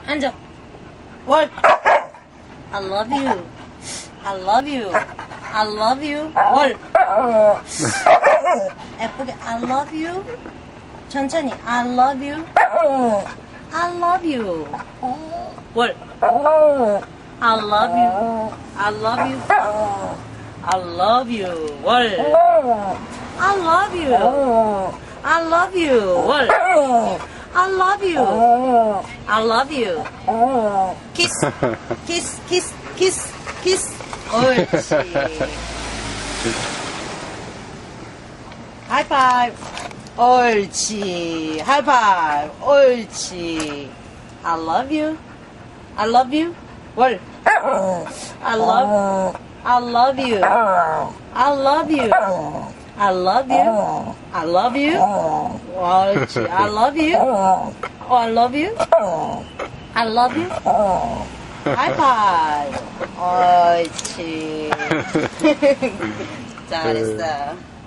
앉아. 월. I love you. I love you. I love you. 월. 예쁘게 I love you. 천천히 I love you. I love you. 월. I love you. I love you. I love you. 월. I love you. I love you. 월. I love you. I love you. 키스. 키스. 키스. 키스. 키스. 옳지. 하이파이브. 옳지. 하이파이브. 옳지. I love you. I love you. 월. I love you. I love you. I love you. I love you. 옳지. I love you. Oh, I love you. I love you. 하이파이브. 옳지. 잘했어.